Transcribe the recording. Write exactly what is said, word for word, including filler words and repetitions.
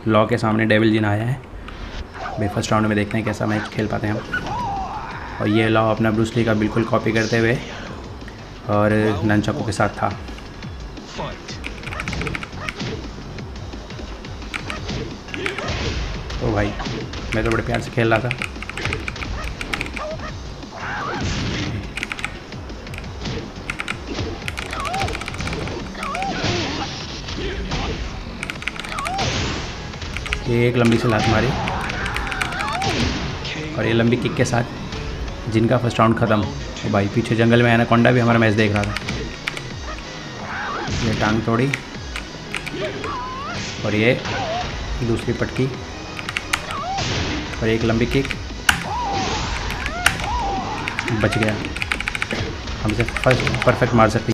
Law के सामने devil जिन आया है। भाई फर्स्ट राउंड में देखते हैं कैसा मैच खेल पाते हैं हम। और ये लॉ अपना ब्रूस ली का बिल्कुल कॉपी करते हुए और ननचाकू के साथ था। तो भाई मैं तो बड़े प्यार से खेल रहा था। ये एक लंबी सी लात मारी और ये लंबी किक के साथ जिनका फर्स्ट राउंड ख़त्म। तो भाई पीछे जंगल में एनाकोंडा भी हमारा मैच देख रहा था। ये टांग तोड़ी और ये दूसरी पटकी और एक लंबी किक, बच गया। हम इसे फर्स्ट परफेक्ट मार सकते।